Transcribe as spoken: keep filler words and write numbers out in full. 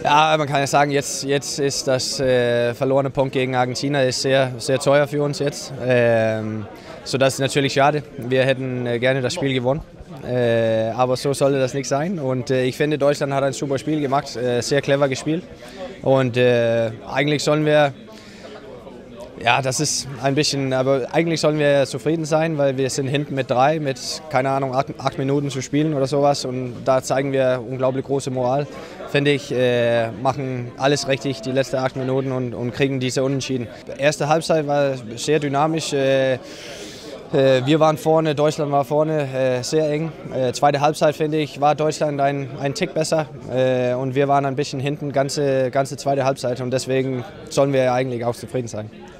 Ja, man kann ja sagen, jetzt, jetzt ist das äh, verlorene Punkt gegen Argentinien ist sehr, sehr teuer für uns jetzt. Ähm, so das ist natürlich schade. Wir hätten äh, gerne das Spiel gewonnen. Äh, aber so sollte das nicht sein. Und äh, ich finde, Deutschland hat ein super Spiel gemacht, äh, sehr clever gespielt. Und äh, eigentlich sollen wir, ja, das ist ein bisschen, aber eigentlich sollen wir zufrieden sein, weil wir sind hinten mit drei, mit, keine Ahnung, acht, acht Minuten zu spielen oder sowas. Und da zeigen wir unglaublich große Moral, finde ich, äh, machen alles richtig die letzten acht Minuten und, und kriegen diese Unentschieden. Die erste Halbzeit war sehr dynamisch. Äh, Wir waren vorne, Deutschland war vorne, äh, sehr eng. Äh, zweite Halbzeit, finde ich, war Deutschland ein, ein Tick besser äh, und wir waren ein bisschen hinten, ganze, ganze zweite Halbzeit und deswegen sollen wir eigentlich auch zufrieden sein.